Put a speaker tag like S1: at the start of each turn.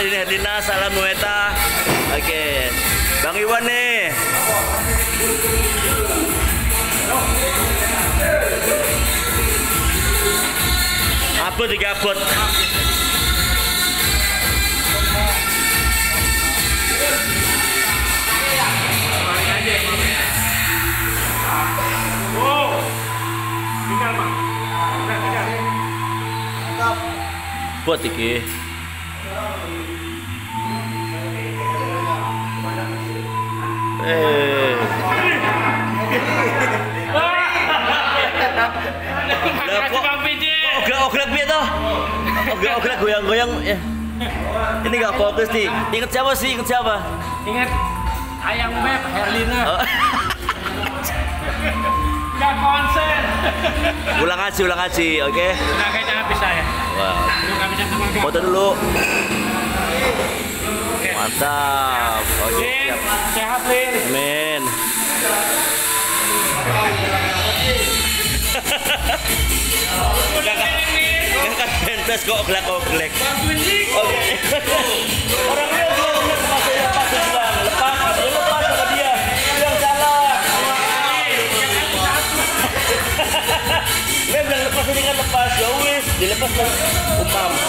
S1: ini Herlina, salam Nueta. Oke. Bang Iwan nih. Abot 3 abot. Buat iki. Oglak piye toh? Oglak goyang-goyang ya. Ini enggak fokus nih. Ingat siapa sih? Ingat siapa?
S2: Ingat Ayang Beb, Herlina.
S1: Oh.
S2: Gak konsen.
S1: Ulang ngaji, oke?
S2: Nah, kayaknya nggak bisa ya.
S1: Wah.
S2: Nggak bisa tenaga.
S1: Foto dulu.
S2: Oke.
S1: Mantap. Oke, siap.
S2: Sehat, Lin.
S1: Amin. Kan pentas kok oglek-oglek. Oke. Orangnya udah masuk lepas bilang, lepas sama dia. Bilang salah. Dia bilang lepas ini kan lepas, ya wis, dilepas kan umam.